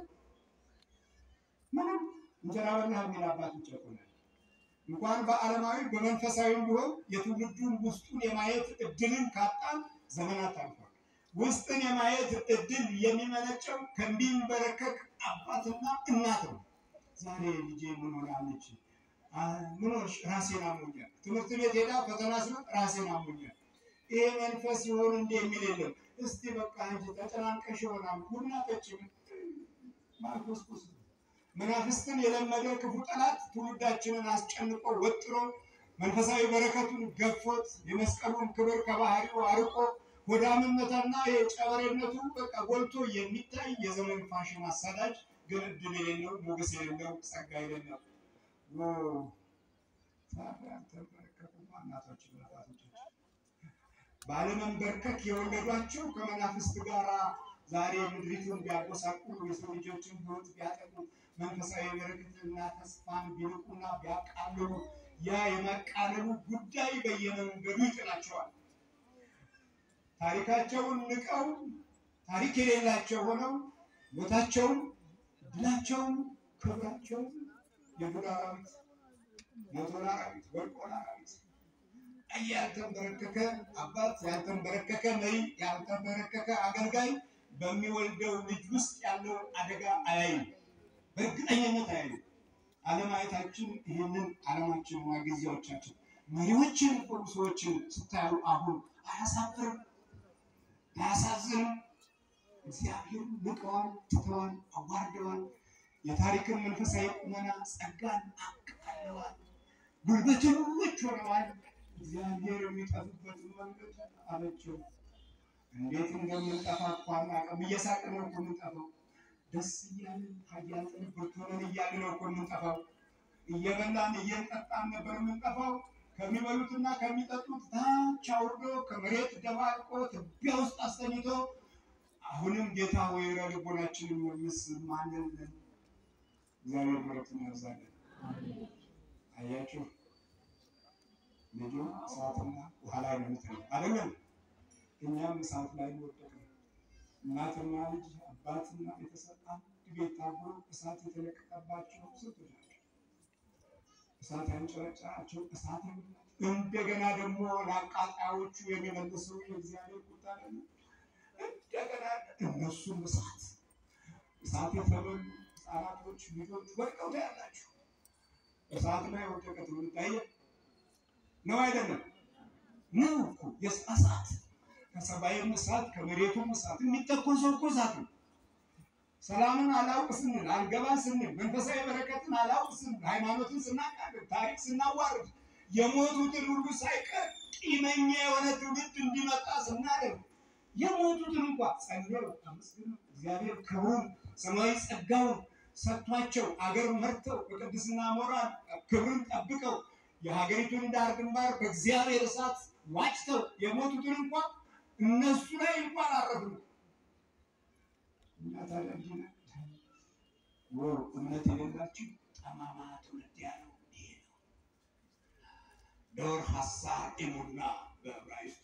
ምንም እንጀራ በላህ የሚል አባት ይጨቁናል። እንኳን በዓለማዊ በመንፈሳዊም ቢሆን የትውልዱን ውስጡን የማየት እድልን ካጣን ዘመናት አልፏል። ውስጥን የማየት እድል የሚመነጨው ከሚንበረከክ አባትና እናት ነው። ዛሬ ልጄ ምን ሆናለች? ምን ሆነሽ? ራሴን አሞኛል። ትምህርት ቤት ሄዳ ፈተና ስመጣ ራሴን አሞኛል። ይሄ መንፈስ ይሆን እንደ የሚል የለም። እስቲ በቃ እንጂ ተጨናንቀሽ ይሆናል ቡና ጠጪ ማርቆስ መናፍስትን የለመደ ክፉ ጠላት ትውልዳችንን አስጨንቆ ወጥሮ መንፈሳዊ በረከቱን ገፎት የመስቀሉን ክብር ከባህሪው አርቆ ወዳምነትና የጨበሬነቱ በቃ ጎልቶ የሚታይ የዘመን ፋሽን አሳዳጅ ግን እድል የሌለው ሞገስ የሌለው ጸጋ የሌለው ነው። ታዲያ ተበረከቱ እናቶችና አባቶች ባለመንበርከክ የወለዷቸው ከመናፍስት ጋር ዛሬ ምድሪቱን ቢያጎሳቁሉ የሰው ልጆችን ሕይወት ቢያጠቁ መንፈሳዊ በረከትና ተስፋን ቢልቁና ቢያቃልሉ ያ የመቃለሉ ጉዳይ በየመንገዱ ይጥላቸዋል። ታሪካቸውን ንቀው ታሪክ የሌላቸው ሆነው ቦታቸውን ድላቸውን ክብራቸውን የዱር አራዊት የዱር አራዊት ወርቆን አራዊት ያልተንበረከከ አባት ያልተንበረከከ መሪ ያልተንበረከከ አገልጋይ በሚወልደው ልጅ ውስጥ ያለው አደጋ አያይም፣ በእርግጠኝነት አያይም። ዓለማየታችን ይህንን ዓለማችንና ጊዜዎቻችን መሪዎችን ሁሉ ሰዎችን ስታዩ አሁን አያሳፍርም? አያሳዝንም? እግዚአብሔር ንቀዋል፣ ትተዋል፣ አዋርደዋል። የታሪክን መንፈሳዊ ቁመና ጸጋን አቃለዋል። ጉልበትን ውጭ ሆነዋል። እግዚአብሔር የሚጠፉበትን መንገድ አለችው። እንዴት እንደምንጠፋ እንኳን አቅም እየሳቅን ነው የምንጠፋው። ደስ እያልን ሀያልን ብርቱንን እያልን ነው የምንጠፋው። እየበላን እየጠጣን ነበር የምንጠፋው። ከሚበሉትና ከሚጠጡት ታች አውርዶ ከመሬት ደባልቆ ትቢያ ውስጥ አስተኝቶ አሁንም ጌታ ሆይ ልቦናችንን መልስ ማንን እግዚአብሔር ምሕረቱን ያብዛልን። አያችሁ ልጁ እሳትና ውሃ ላይ ነው የሚተኛው አይደለም? እኛም እሳት ላይ ወደቅን። እናትና ልጅ አባትና ቤተሰብ አንድ ቤት ታጉ እሳት የተለቀቀባቸው ስንቶች ናቸው? እሳት ያንጨረጨራቸው እሳት እንደገና ደግሞ ለአቃጣዮቹ የሚመልሰው የእግዚአብሔር ቁጣ ነው። እንደገና እነሱም እሳት እሳት የተበሉ ሕፃናቶች ልጆች ወድቀው ታያላችሁ። እሳት ላይ ወደቀ ትውልድ አየ ነው አይደለም? ነው እኮ የእሳት ከሰማይም እሳት ከመሬቱም እሳት የሚተኮሰው እኮ እሳት ነው። ሰላምን አላውቅ ስንል አልገባ ስንል መንፈሳዊ በረከትን አላውቅ ስንል ሃይማኖትን ስናቃልል ታሪክ ስናዋርድ የሞቱትን ሁሉ ሳይቀር ቂመኛ የሆነ ትውልድ እንዲመጣ ስናደርግ የሞቱትን እንኳን ጸልየው አመስግነው እግዚአብሔር ክብሩን ሰማያዊ ጸጋውን ሰጥቷቸው አገር መርተው በቅድስና ሞራል ክብርን ጠብቀው የሀገሪቱን ዳር ድንበር በእግዚአብሔር እሳት ዋጭተው የሞቱትን እንኳን እነሱ ላይ እንኳን አረፉ። እና ታዲያ ዲና ወ እምነት የሌላችሁ ጠማማ ትውልድ ያለው ይሄ ነው። ዶር ሐሳብ ኢሙና በዕብራይስጡ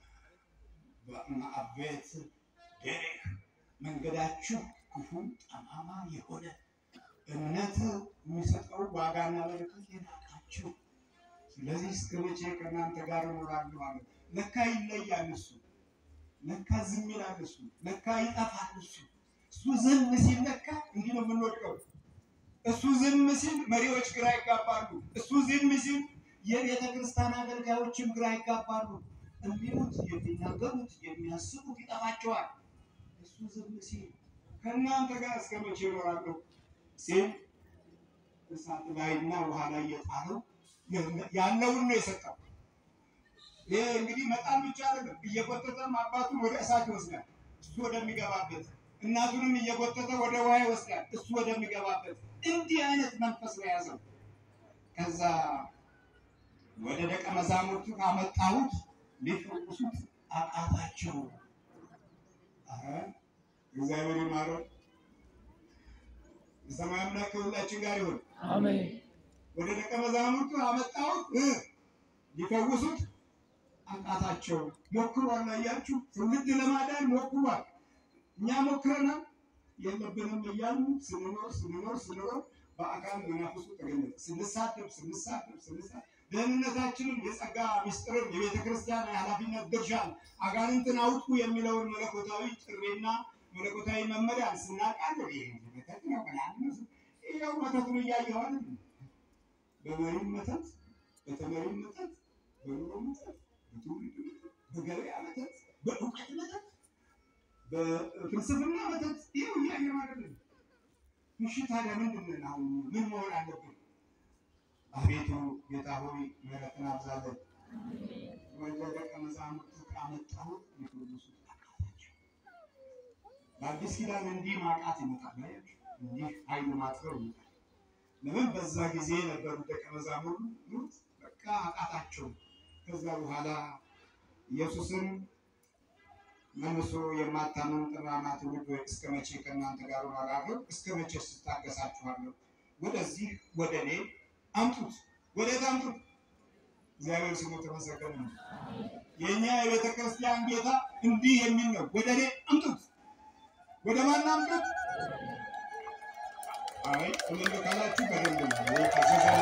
በማዕቤት ደሬክ መንገዳችሁ ክፉ ጠማማ የሆነ እምነት የሚሰጠው ዋጋና በረከት የናቃችሁ። ስለዚህ እስከ መቼ ከእናንተ ጋር እኖራለሁ አለ። ለካ ይለያል እሱ፣ ለካ ዝም ይላል እሱ፣ ለካ ይጠፋል እሱ። እሱ ዝም ሲል ለካ እንዲህ ነው የምንወድቀው። እሱ ዝም ሲል መሪዎች ግራ ይጋባሉ። እሱ ዝም ሲል የቤተ ክርስቲያን አገልጋዮችም ግራ ይጋባሉ። እንዲሁት የሚናገሩት የሚያስቡት ይጠፋቸዋል። እሱ ዝም ሲል ከእናንተ ጋር እስከ መቼ እኖራለሁ ሲል እሳት ላይና ውሃ ላይ የጣለው ያለውን ነው የሰጠው። ይሄ እንግዲህ መጣል ብቻ አይደለም፣ እየጎተተም አባቱን ወደ እሳት ይወስዳል እሱ ወደሚገባበት፣ እናቱንም እየጎተተ ወደ ውሃ ይወስዳል እሱ ወደሚገባበት። እንዲህ አይነት መንፈስ ነው ያዘው። ከዛ ወደ ደቀ መዛሙርቱ ካመጣሁት ሊፈውሱት አቃታቸው። አረ እግዚአብሔር ይማረን። የሰማይ አምላክ ከሁላችን ጋር ይሁን። አሜን። ወደ ደቀ መዛሙርቱ አመጣሁት ሊፈውሱት አቃታቸው። ሞክሯል። አያችሁ፣ ትውልድ ለማዳን ሞክሯል። እኛ ሞክረናል የለብንም እያሉ ስንኖር ስንኖር ስንኖር በአካል መናፍሱ ተገለጠ። ስንሳደብ ስንሳደብ ስንሳደብ ደህንነታችንን የጸጋ ምስጢርን የቤተ ክርስቲያን የኃላፊነት ድርሻን አጋንንትን አውጡ የሚለውን መለኮታዊ ጥሪና መለኮታዊ መመሪያን ስናቃልል ይሄ መተት ነው ምናምን ይኸው መተቱን እያየሁ አይደል? በመሪም መተት፣ በተመሪም መተት፣ በኑሮ መተት፣ በትውልድ መተት፣ በገበያ መተት፣ በእውቀት መተት፣ በፍልስፍና መተት ይኸው እያየሁ አይደል? እሺ ታዲያ ምንድን ነው አሁን ምን መሆን አለብን? አቤቱ ጌታ ሆይ ምሕረትን አብዛለን። ወደ ደቀ መዛሙርቱ ካመጣሁት ሊፈውሱት አቃታቸው። በአዲስ ኪዳን እንዲህ ማቃት ይመጣል። እንዲህ ኃይል ማጥረው ይመጣል። ለምን በዛ ጊዜ ነበሩ ደቀ መዛሙርት በቃ አቃታቸው። ከዛ በኋላ ኢየሱስን መልሶ የማታምን ጠማማ ትውልድ ወይ እስከ መቼ ከእናንተ ጋር እኖራለሁ? እስከ መቼ ስታገሳችኋለሁ? ወደዚህ ወደ እኔ አምጡት። ወዴት አምጡት? እግዚአብሔር ስሙ የተመሰገነ ነው። የኛ የቤተ ክርስቲያን ጌታ እንዲህ የሚል ነው፣ ወደ እኔ አምጡት። ወደ ማን አምጡት? አይ እኔ ካላችሁ በደንብ ነው ተዘዘለ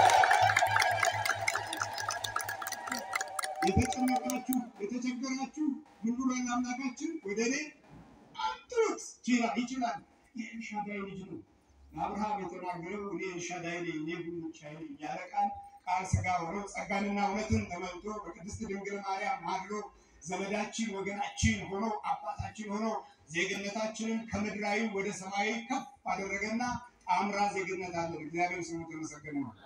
የተጨነቃችሁ የተቸገራችሁ ሁሉ ለአምላካችን ወደ እኔ አምጡት። ይችላል ይችላል። የኤልሻዳይ ልጅ ነው። አብርሃም የተናገረው እኔ ኤልሻዳይ ነኝ እኔ ሁሉን ቻይ ነኝ ያለ ቃል ቃል ሥጋ ሆኖ ጸጋንና እውነትን ተመልቶ በቅድስት ድንግል ማርያም አድሮ ዘመዳችን ወገናችን ሆኖ አባታችን ሆኖ ዜግነታችንን ከምድራዊ ወደ ሰማያዊ ከፍ አደረገና ጣምራ ዜግነት አለን። እግዚአብሔር ስሙ የተመሰገነ ነው።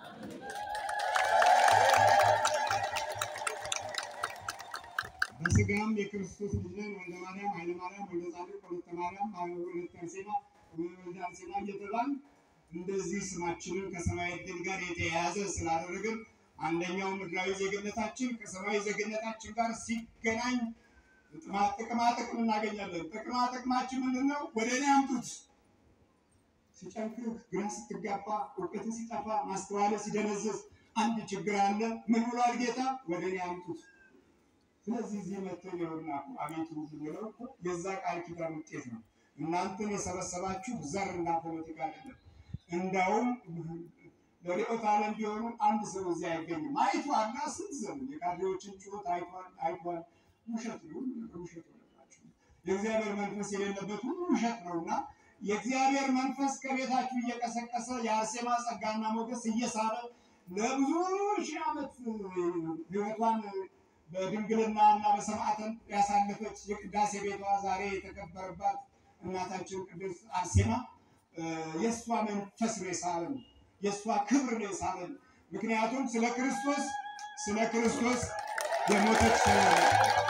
በሥጋም የክርስቶስ ልጅ ነን። ወልደ ማርያም ኃይለ ማርያም ወልደ ጻድቅ ወልደ ማርያም ወልደ አርሴማ ወልደ አርሴማ እየተባልን እንደዚህ ስማችንን ከሰማያዊ ዕድል ጋር የተያያዘ ስላደረግን አንደኛው ምድራዊ ዜግነታችን ከሰማያዊ ዜግነታችን ጋር ሲገናኝ ጥቅማ ጥቅም እናገኛለን። ጥቅማ ጥቅማችን ምንድን ነው? ወደ እኔ አምጡት። ሲጨንቅህ፣ ግራ ስትጋባ፣ እውቀት ሲጠፋ፣ ማስተዋል ሲደነዝዝ አንድ ችግር አለ። ምን ብሏል ጌታ? ወደ እኔ አምጡት። ስለዚህ እዚህ መጥተን ይኸውና አቤቱ ብንለው የዛ ቃል ኪዳን ውጤት ነው። እናንተን የሰበሰባችሁ ዘርና ፖለቲካ አይደለም። እንዳውም ለሪዮት ዓለም ቢሆኑ አንድ ሰው እዚህ አይገኝም። አይቷልና ስንት ዘመን የካድሬዎችን ጩኸት አይቷል አይቷል። ውሸት ነው፣ ውሸት ነው። የእግዚአብሔር መንፈስ የሌለበት ሁሉ ውሸት ነውና የእግዚአብሔር መንፈስ ከቤታችሁ እየቀሰቀሰ የአርሴማ ጸጋና ሞገስ እየሳበ ለብዙ ሺህ ዓመት ሕይወቷን በድንግልናና በሰማዕትነት ያሳለፈች የቅዳሴ ቤቷ ዛሬ የተከበረባት እናታችን ቅድስት አርሴማ የእሷ መንፈስ ነው የሳበን፣ የእሷ ክብር ነው የሳበን። ምክንያቱም ስለ ክርስቶስ ስለ ክርስቶስ የሞተች ስለሆነ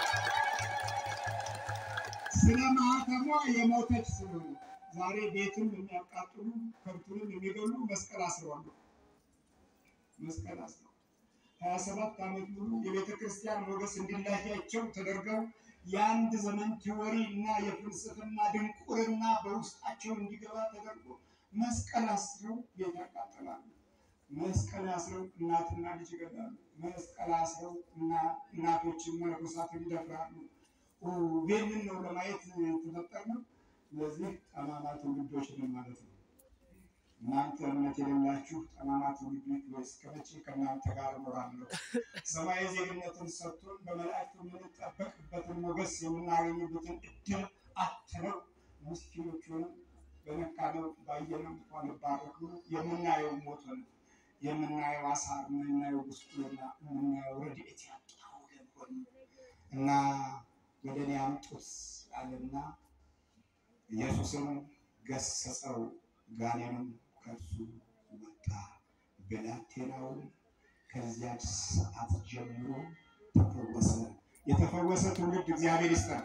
ስለ ማኅተሟ የሞተች ስለሆነ ዛሬ ቤትን የሚያቃጥሉ ከብቱንም የሚገሉ መስቀል አስረዋል። መስቀል አስረዋል። ሀያ ሰባት ዓመት ሙሉ የቤተ ክርስቲያን ሞገስ እንዲላያቸው ተደርገው የአንድ ዘመን ቲዎሪ እና የፍልስፍና ድንቁርና በውስጣቸው እንዲገባ ተደርጎ መስቀል አስረው ቤት ያቃጥላሉ። መስቀል አስረው እናትና ልጅ ይገዳሉ። መስቀል አስረው እናቶችን መነኮሳትን ይደፍራሉ። ይህንን ነው ለማየት የተፈጠርነው። ለዚህ ጠማማ ትውልዶች ነን ማለት ነው። እናንተ እምነት የሌላችሁ ጠማማ ትውልዶች እስከ መቼ ከእናንተ ጋር እኖራለሁ? ሰማያዊ ዜግነትን ሰጥቶን በመላእክት የምንጠበቅበትን ሞገስ የምናገኝበትን እድል አጥተነው ምስኪኖቹን በመካደው ባየነው እንኳን ባረኩ የምናየው ሞት ነው፣ የምናየው አሳር፣ የምናየው ጉስቁልና፣ የምናየው ረድኤት ያጣው ሆነ እና ወደ እኔ አምጡት አለና ኢየሱስም ገሰጸው፣ ጋኔኑም ከእርሱ ወጣ። ብላቴናውም ከዚያች ሰዓት ጀምሮ ተፈወሰ። የተፈወሰ ትውልድ እግዚአብሔር ይስጠን።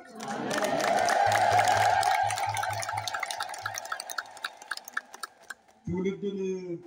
ትውልድን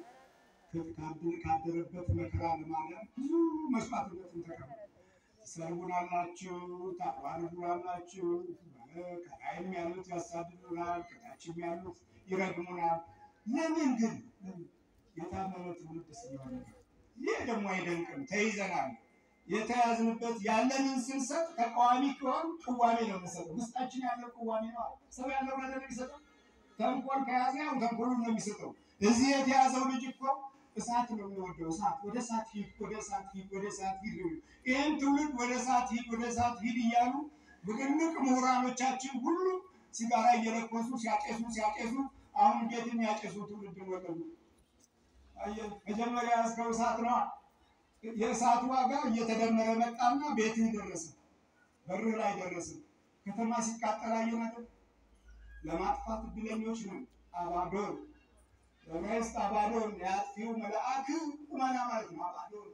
ካደረበት መከራ ለማዳን ብዙ መስዋዕትነትን ተቀበሉ። ትሰርቡናላችሁ፣ ታዋርዱናላችሁ፣ ከላይም ያሉት ያሳድዱናል፣ ከታችም ያሉት ይረግሙናል። ለምን ግን የታመመ ትውልድ ስለሆነ ይህ ደግሞ አይደንቅም። ተይዘናል። የተያዝንበት ያለንን ስንሰጥ ተቃዋሚ ከሆን ቅዋሜ ነው የምንሰጠው። ውስጣችን ያለው ቅዋሜ ነው። ሰው ያለው ነገር የሚሰጠው ተንኮል ከያዘ ያው ተንኮሉን ነው የሚሰጠው። እዚህ የተያዘው ልጅ እኮ እሳት ነው የሚወደው። እሳት ወደ እሳት ሂድ፣ ወደ እሳት ሂድ፣ ወደ እሳት ሂድ። ይህን ትውልድ ወደ እሳት ሂድ፣ ወደ እሳት ሂድ እያሉ ብቅንቅ ምሁራኖቻችን ሁሉ ሲጋራ እየለኮሱ ሲያጨሱ ሲያጨሱ አሁን ጌትን ያጨሱ ትውልድ ወለዱ። አየህ፣ መጀመሪያ ያዝከው እሳት ነው። የእሳቱ ዋጋ እየተደመረ መጣና ቤትህ ደረሰ፣ በርህ ላይ ደረሰ። ከተማ ሲቃጠል አየናት። ለማጥፋት እድለኞች ነው። አባዶን ለማይስት አባዶን ያጥፊው መልአክ ቁመና ማለት ነው። አባዶን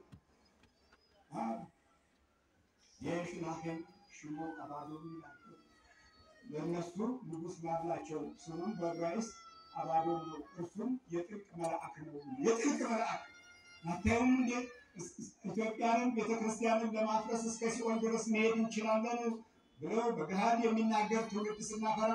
የሽላሄን ሽሞ አባዶን ይላል። ለነሱ ንጉስ ባላቸው ስሙን በዕብራይስጥ አባዶን ነው። እርሱም የጥልቅ መልአክ ነው። የጥልቅ መልአክ አታዩም እንዴ? ኢትዮጵያንን ቤተክርስቲያንን ለማፍረስ እስከ ሲኦል ድረስ መሄድ እንችላለን ብለው በገሃድ የሚናገር ትውልድ ስናፈራ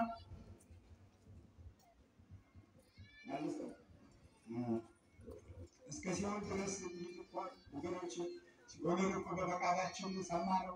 እስከ ሲኦል ድረስ ይልኳል። ወገኖች ሲኦልን እኮ በፈቃዳችን ሰማነው።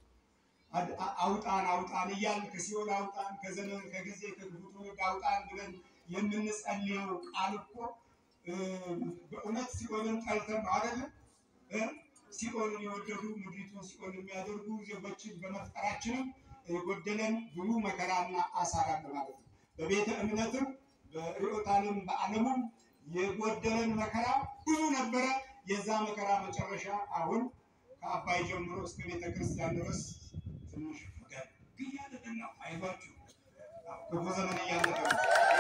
አውጣን አውጣን እያልን ከሲኦል አውጣን፣ ከዘመን ከጊዜ ከክፉ ትውልድ አውጣን ብለን የምንጸልየው ቃል እኮ በእውነት ሲኦልን ጠልተን ነው አይደለም? ሲኦልን የወደዱ ምድሪቱን ሲኦል የሚያደርጉ ዜጎችን በመፍጠራችንም የጎደለን ብዙ መከራና አሳራ ማለት ነው። በቤተ እምነትም በርዕዮተ ዓለም በዓለሙም የጎደለን መከራ ብዙ ነበረ። የዛ መከራ መጨረሻ አሁን ከአባይ ጀምሮ እስከ ቤተ ክርስቲያን ድረስ ትንሽ ፈገግ እያለን ነው። አይዟችሁ፣ ክፉ ዘመን እያለፈ ነው።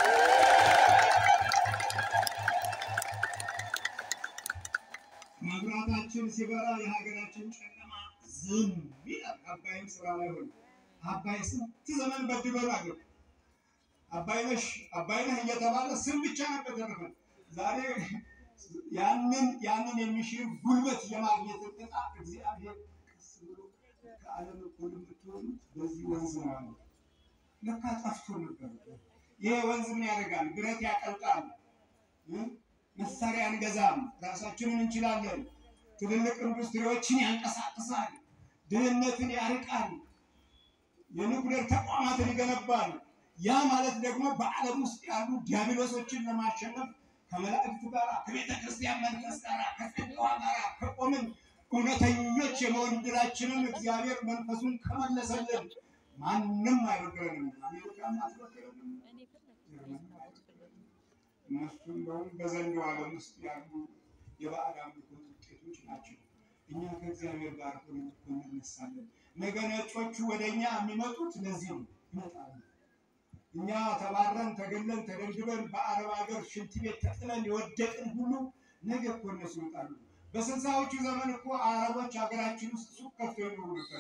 መብራታችን ሲበራ የሀገራችን ጨለማ ዝም ይላል። አባይም ስራ ላይ ሆነ። አባይ ስንት ዘመን በድሎናል። አባይነሽ አባይነህ እየተባለ ስም ብቻ ነበር ተረፈን። ዛሬ ያንን ያንን የሚሽር ጉልበት የማግኘት ዕጣ እግዚአብሔር ቀስ ብሎ ከዓለም እኩል የምትሆኑት በዚህ ወንዝ ነው። ለካ ጠፍቶ ነበር። ይሄ ወንዝ ምን ያደርጋል? ብረት ያቀልጣል። መሳሪያ አንገዛም፣ ራሳችንን እንችላለን። ትልልቅ ኢንዱስትሪዎችን ያንቀሳቅሳል፣ ድህነትን ያርቃል፣ የኒውክሌር ተቋማትን ይገነባል። ያ ማለት ደግሞ በዓለም ውስጥ ያሉ ዲያብሎሶችን ለማሸነፍ ከመላእክቱ ጋር ከቤተ ክርስቲያን መንፈስ ጋር ከጸጋዋ ጋር ከቆምን እውነተኞች የመሆን ዕድላችንን እግዚአብሔር መንፈሱን ከመለሰልን ማንም አይበግረንም። አሜሪካም አትበግረንም። እነሱ እንደውም በዘንዶ ዓለም ውስጥ ያሉ የባዕድ አምልኮ ውጤቶች ናቸው። እኛ ከእግዚአብሔር ጋር ሆነን እንነሳለን። ነገ ነጮቹ ወደኛ የሚመጡት ለዚህ ነው። ይመጣሉ። እኛ ተባረን ተገለን ተደብድበን በአረብ ሀገር ሽንት ቤት ተጥለን የወደቅን ሁሉ ነገ እኮ እነሱ ይመጣሉ። በስልሳዎቹ ዘመን እኮ አረቦች ሀገራችን ውስጥ ሱቅ ከፍተው ይኖሩ ነበር።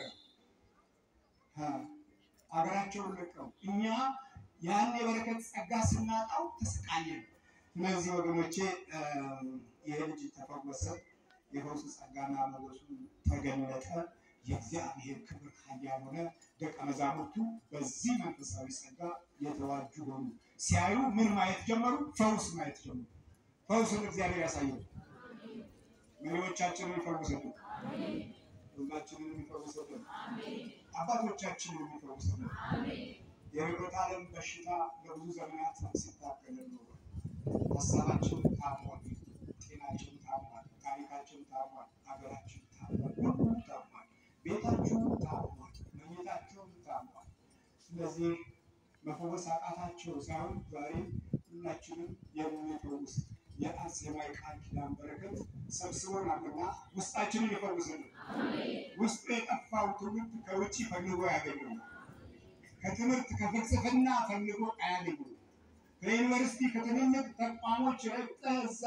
ሀገራቸውን ለቀው እኛ ያን የበረከት ጸጋ ስናጣው ተሰቃየን። እነዚህ ወገኖቼ ይሄ ልጅ ተፈወሰ፣ የፈውስ ጸጋና ሞገሱ ተገለጠ፣ የእግዚአብሔር ክብር ኃያል ሆነ። ደቀ መዛሙርቱ በዚህ መንፈሳዊ ጸጋ የተዋጁ ሆኑ። ሲያዩ ምን ማየት ጀመሩ? ፈውስ ማየት ጀመሩ። ፈውስን እግዚአብሔር ያሳየው። መሪዎቻችንን ይፈውሰልን፣ ሁላችንን ይፈውሰልን፣ አባቶቻችንን ይፈውሰልን። የርቀት ዓለም በሽታ ለብዙ ዘመናት ሲታገለን ነው። ሀሳባችን ታሟል፣ ጤናችን ታሟል፣ ታሪካችን ታሟል፣ ሀገራችን ታሟል፣ ሁሉ ታሟል፣ ቤታችሁ ታሟል፣ መኝታችሁ ታሟል። ስለዚህ መፈወስ አቃታቸው ሳይሆን ዛሬ ሁላችንም የሚፈውስ የአርሴማዊ ቃል ኪዳን በረከት ሰብስቦናልና ውስጣችንን ይፈውስልን። ውስጡ የጠፋው ትውልድ ከውጭ ፈልጎ ያገኘው፣ ከትምህርት ከፍልስፍና ፈልጎ አያገኘው። ከዩኒቨርሲቲ ከትልልቅ ተቋሞች ረግጠህ እዛ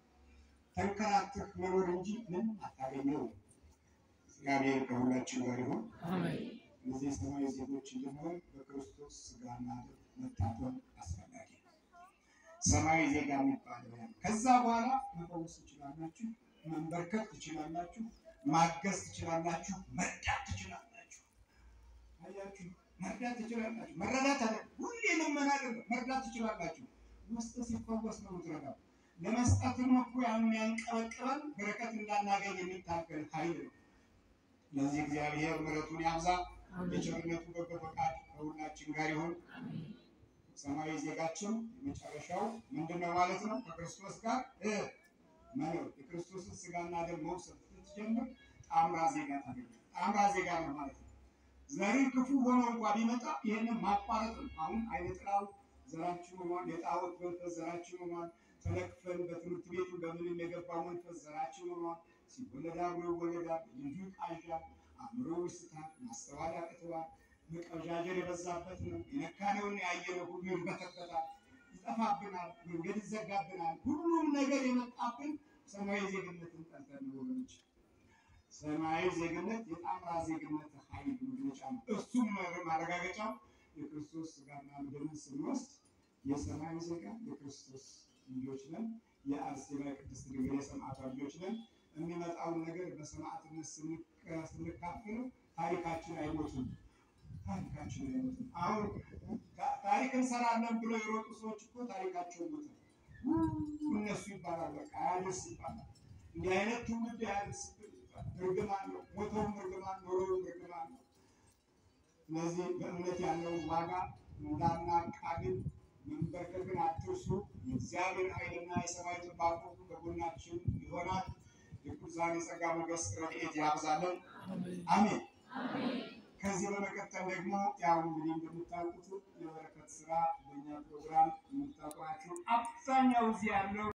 ተንከራተህ መኖር እንጂ ምን አታገኘው። እግዚአብሔር ከሁላችን ጋር ይሁን። እነዚህ ሰማያዊ ዜጎች እንድንሆን በክርስቶስ ሥጋና ደም መታተም አስፈላጊ ነው። ሰማያዊ ዜጋ የሚባለው ያ። ከዛ በኋላ መፈወስ ትችላላችሁ፣ መንበርከክ ትችላላችሁ፣ ማገዝ ትችላላችሁ፣ መርዳት ትችላላችሁ። አያችሁ፣ መርዳት ትችላላችሁ። መረዳት አለ ሁሌ ልመና አይደለም፣ መርዳት ትችላላችሁ። ውስጥ ሲፈወስ ነው የምትረዳው። ለመስጠትም እኮ የሚያንቀበቅበን በረከት እንዳናገኝ የሚታገል ኃይል ነው። ለዚህ እግዚአብሔር ምሕረቱን ያብዛ። የቸርነቱ በጎ ፈቃድ ከሁላችን ጋር ይሁን። ሰማያዊ ዜጋችን የመጨረሻው ምንድነው ማለት ነው? ከክርስቶስ ጋር መኖር። የክርስቶስን ሥጋና ደም መውሰድ ስትጀምር ጣምራ ዜጋ ታገኛለህ። ጣምራ ዜጋ ነው ማለት ነው። ዘርን ክፉ ሆኖ እንኳን ቢመጣ ይሄንን ማቋረጥ ነው። አሁን አይነ ጥላው ዘራችን ሆኗል። የጣዖት መንፈስ ዘራችን ሆኗል። ተለክፈን በትምህርት ቤቱ በምንም የገባው መንፈስ ዘራችን ሆኗል። ሲወለድ አብሮ ይወለዳል። ልጁ ይቃዣል፣ አእምሮ ይስታል፣ ማስተዋል ያቅተዋል። መቀዣጀር የበዛበት ነው። የነካነውን ያየነው ሁሉ ይንበተበታል፣ ይጠፋብናል፣ መንገድ ይዘጋብናል። ሁሉም ነገር የመጣብን ሰማያዊ ዜግነትን ጠልተን ነው ወገኖች። ሰማያዊ ዜግነት የጣምራ ዜግነት ኃይል መግለጫ ነው። እሱም ማረጋገጫው የክርስቶስ ሥጋና ደም ስንወስድ የሰማያዊ ዜጋ የክርስቶስ ልጆች ነን። የአርሴማ ቅድስት ድንግል የሰማዕቷ ልጆች ነን። የሚመጣውን ነገር በሰማዕትነት ስንካፈል ታሪካችን አይሞትም። ታሪካችን አይሞትም። አሁን ታሪክ እንሰራለን ብለው የሮጡ ሰዎች እኮ ታሪካቸው ሞተ። እነሱ ይባላል፣ በቃ አያደርስ ይባላል። እንዲህ አይነት ትውልድ አያደርስ እርግማን ነው። ሞተውም እርግማን፣ ኖረውም እርግማን ነው። ስለዚህ በእምነት ያለውን ዋጋ እንዳናቃልል መንበርከክን አትርሱ። የእግዚአብሔር ኃይልና የሰማይ ጥበቃ በጎናችን ይሆናል። የቅዱሳን የጸጋ ሞገስ ረድኤት ያብዛልን። አሜን። ከዚህ በመቀጠል ደግሞ ያው እንግዲህ እንደምታውቁት የበረከት ስራ በእኛ ፕሮግራም የምታውቋቸው አብዛኛው እዚህ ያለው